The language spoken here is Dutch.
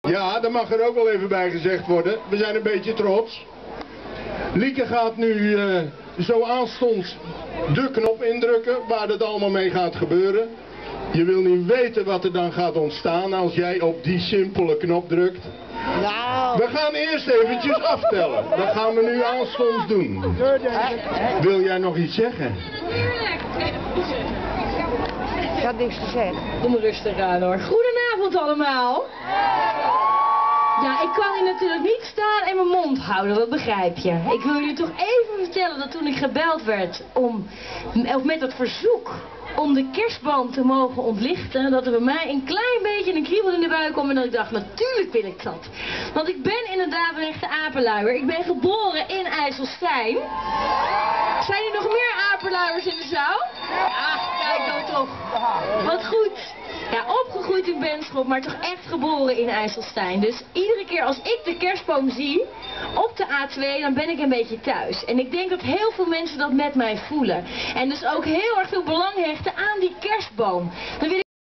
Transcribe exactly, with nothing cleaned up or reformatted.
Ja, dat mag er ook wel even bij gezegd worden. We zijn een beetje trots. Lieke gaat nu uh, zo aanstonds de knop indrukken waar het allemaal mee gaat gebeuren. Je wil niet weten wat er dan gaat ontstaan als jij op die simpele knop drukt. Nou. We gaan eerst eventjes aftellen. Dat gaan we nu aanstonds doen. Wil jij nog iets zeggen? Ik had niks gezegd. Kom rustig aan hoor. Goedenavond allemaal. Ja, ik kan hier natuurlijk niet staan en mijn mond houden, dat begrijp je. Ik wil jullie toch even vertellen dat toen ik gebeld werd om, of met het verzoek om de kerstboom te mogen ontlichten, dat er bij mij een klein beetje een kriebel in de buik kwam en dat ik dacht, natuurlijk wil ik dat. Want ik ben inderdaad een echte apenluier. Ik ben geboren in IJsselstein. Zijn er nog meer apenluiers in de zaal? Ah, kijk dan toch. Wat goed. Ja, opgegroeid in Benschop, maar toch echt geboren in IJsselstein. Dus iedere keer als ik de kerstboom zie op de A twee, dan ben ik een beetje thuis. En ik denk dat heel veel mensen dat met mij voelen. En dus ook heel erg veel belang hechten aan die kerstboom. Dan wil ik